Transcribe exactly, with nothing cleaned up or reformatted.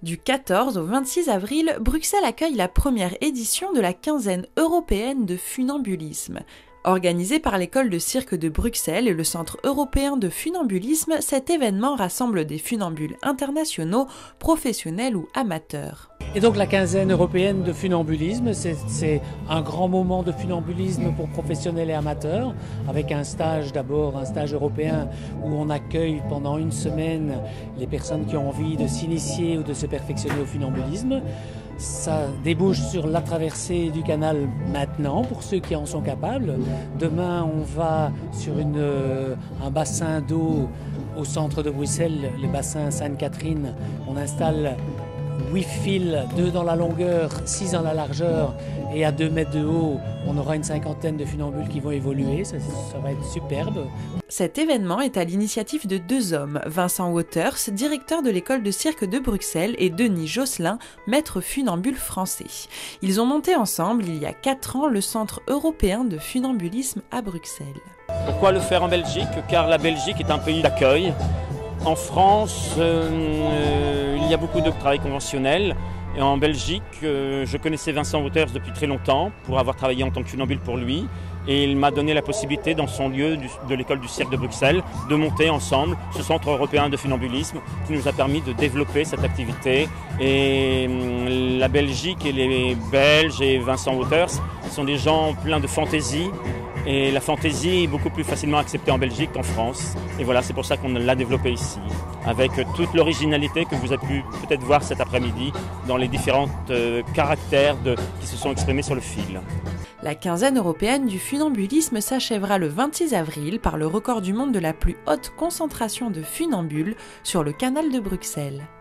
Du quatorze au vingt-six avril, Bruxelles accueille la première édition de la quinzaine européenne de funambulisme. Organisé par l'école de cirque de Bruxelles et le Centre européen de funambulisme, cet événement rassemble des funambules internationaux, professionnels ou amateurs. Et donc la quinzaine européenne de funambulisme, c'est un grand moment de funambulisme pour professionnels et amateurs, avec un stage d'abord, un stage européen où on accueille pendant une semaine les personnes qui ont envie de s'initier ou de se perfectionner au funambulisme. Ça débouche sur la traversée du canal maintenant, pour ceux qui en sont capables. Demain, on va sur une, euh, un bassin d'eau au centre de Bruxelles, le bassin Sainte-Catherine. On installe huit fils, deux dans la longueur, six dans la largeur, et à deux mètres de haut, on aura une cinquantaine de funambules qui vont évoluer, ça, ça va être superbe. Cet événement est à l'initiative de deux hommes, Vincent Waters, directeur de l'école de cirque de Bruxelles, et Denis Josselin, maître funambule français. Ils ont monté ensemble, il y a quatre ans, le Centre européen de funambulisme à Bruxelles. Pourquoi le faire en Belgique? Car la Belgique est un pays d'accueil. En France, euh, il y a beaucoup de travail conventionnel. Et en Belgique, euh, je connaissais Vincent Waters depuis très longtemps pour avoir travaillé en tant que funambule pour lui. Et il m'a donné la possibilité, dans son lieu du, de l'école du cirque de Bruxelles, de monter ensemble ce centre européen de funambulisme qui nous a permis de développer cette activité. Et hum, la Belgique et les Belges et Vincent Waters sont des gens pleins de fantaisie. Et la fantaisie est beaucoup plus facilement acceptée en Belgique qu'en France. Et voilà, c'est pour ça qu'on l'a développé ici, avec toute l'originalité que vous avez pu peut-être voir cet après-midi dans les différents euh, caractères de, qui se sont exprimés sur le fil. La quinzaine européenne du funambulisme s'achèvera le vingt-six avril par le record du monde de la plus haute concentration de funambules sur le canal de Bruxelles.